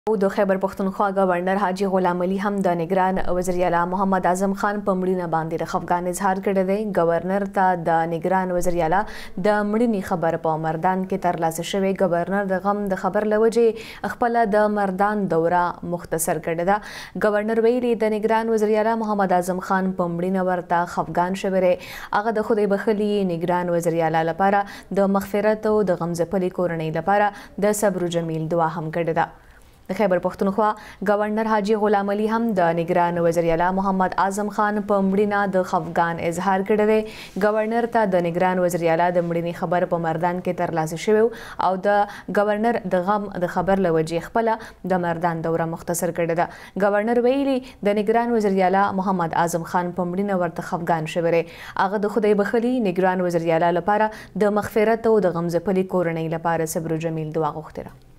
د خیبر پښتونخوا گورنر حاجی غلام علي هم د نگران وزیر اعلی محمد اعظم خان په مړینه باندې د خفګان اظهار کړی دی. گورنر ته د نگران وزیر اعلی د مړینې خبر په مردان کې ترلاسه شوی. گورنر د غم د خبر له وجې خپل د مردان دوره مختصر کړې ده. گورنر ویلي د نگران وزیر اعلی محمد اعظم خان په مړینه ورته خفګان شوی دی. هغه د خدای بخلي نگران وزیر اعلی لپاره د مغفرت او د غمځپلې کورنۍ لپاره د صبر جمیل دعا هم کړې ده. د خیبر پښتونخوا گورنر حاجی غلام علي هم د نگران وزیر اعلی محمد اعظم خان په مړینه د خفګان اظهار کړی دی. گورنر ته د نگران وزیر اعلی د مړینې خبر په مردان کې ترلاسه شوی او د گورنر د غم د خبر له وجې خپله د مردان دوره مختصر کړې ده. گورنر ویلي د نگران وزیر اعلی محمد اعظم خان په مړینه ورته خفګان شوی دی. هغه د خدای بخلي نگران وزیر اعلی لپاره د مغفرت او د غمځپلې کورنۍ لپاره صبر جمیل دعا غوښتې ده.